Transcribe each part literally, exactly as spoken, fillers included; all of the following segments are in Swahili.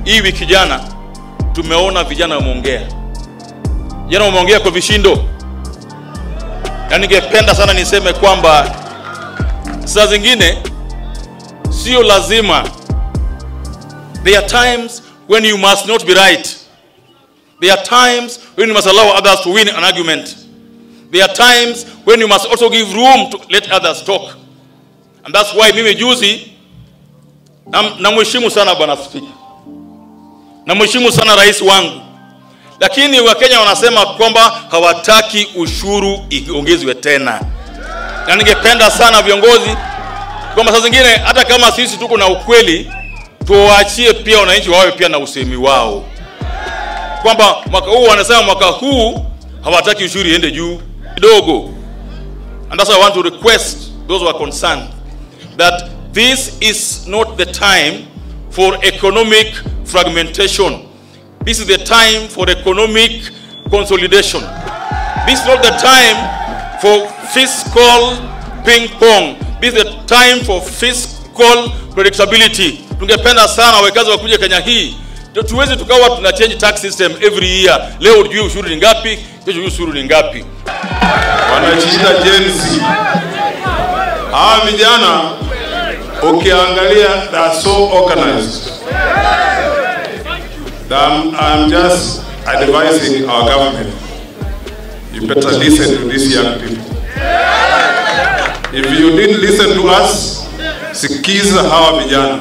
hii wiki jana tumeona vijana wameongea. Vijana wameongea kwa vishindo. Na ningependa sana niseme kwamba saa zingine sio lazima. There are times when you must not be right. There are times when you must allow others to win an argument. There are times when you must also give room to let others talk. And that's why mimi juzi na mheshimu sana bwana Spika. Na mheshimu sana rais wangu. Lakini Wakenya wanasema kwamba hawataki ushuru iongezwe tena. Na ningependa sana viongozi kwamba saa zingine hata kama sisi tuko na ukweli, tuwaachie pia wananchi wawe pia na usemi wao. Kwamba mwaka huu wanasema mwaka huu hawataki ushuru iende juu kidogo. And that's why I want to request those who are concerned that this is not the time for economic fragmentation. This is the time for economic consolidation. This is not the time for fiscal ping pong. This is the time for fiscal predictability. Tungependa sana wakazi wakuje Kenya hii tuweze tukawa tuna change tax system every year. Leo ujue ushuru ni ngapi, kesho ushuru ni ngapi. Wanachita jensi. Hawa vijana ukiangalia they are so organized. I'm, I'm just advising our government. You better listen to these young people. If you didn't listen to us, sikiza hawa vijana.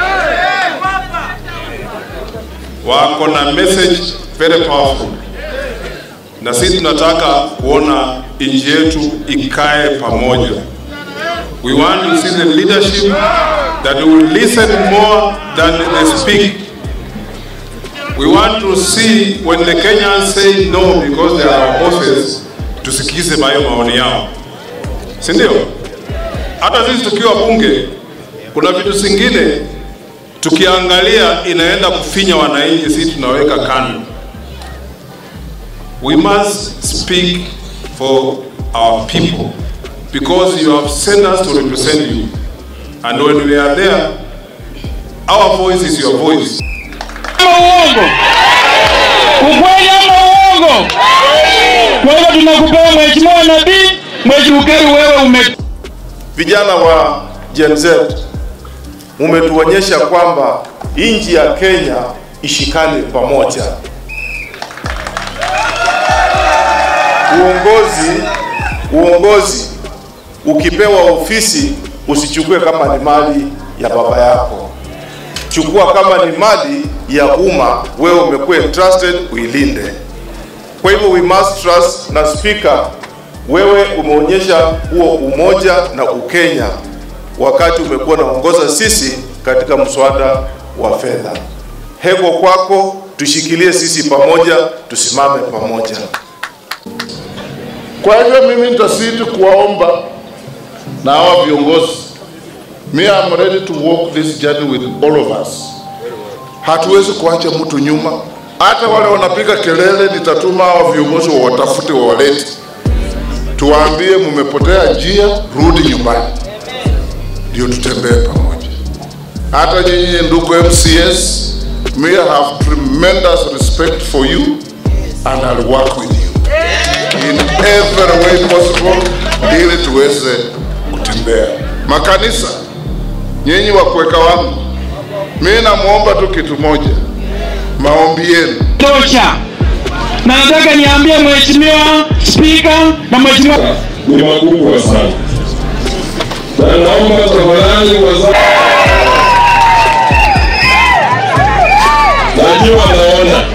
Wako na message very powerful. Na sisi tunataka kuona nchi yetu ikae pamoja. We want to see the leadership that will listen more than they speak. We want to see when the Kenyans say no because they are bosses, tusikize bayo maoni yao. Si ndio? Hata sisi tukiwa bunge, kuna vitu zingine tukiangalia inaenda kufinya wananchi, sisi tunaweka kando. We must speak for our people because you have sent us to represent you. And when we are there, our voice is your voice. Uongo. Ukweli ama uongo? Kwa hiyo tunakupea mheshimiwa nabii, mheshimiwa wewe ume. Vijana wa Gen Z umetuonyesha kwamba nchi ya Kenya ishikane pamoja. Uongozi, uongozi ukipewa ofisi usichukue kama ni mali ya baba yako. Chukua kama ni mali ya umma, wewe umekuwa entrusted uilinde. Kwa hivyo we must trust na speaker, wewe umeonyesha huo umoja na ukenya wakati umekuwa naongoza sisi katika mswada wa fedha. Heko kwako, tushikilie sisi pamoja, tusimame pamoja. Kwa hivyo mimi nitasiti kuwaomba na hawa viongozi. Me I'm ready to walk this journey with all of us. Hatuwezi kuacha mtu nyuma. Hata wale wanapiga kelele nitatuma hawa viongozi wawatafute wawalete. Tuwaambie mumepotea njia, rudi nyumbani. Ndio tutembee pamoja. Hata nyinyi ndugu M C S, me I have tremendous respect for you and I'll work with you in every way possible ili tuweze kutembea. Makanisa, nyinyi wa kuweka wangu, mimi namuomba tu kitu moja, maombi yenu tosha. Na nataka niambie mheshimiwa speaker na mheshimiwa ni makubwa sana. Na naomba tafadhali wazazi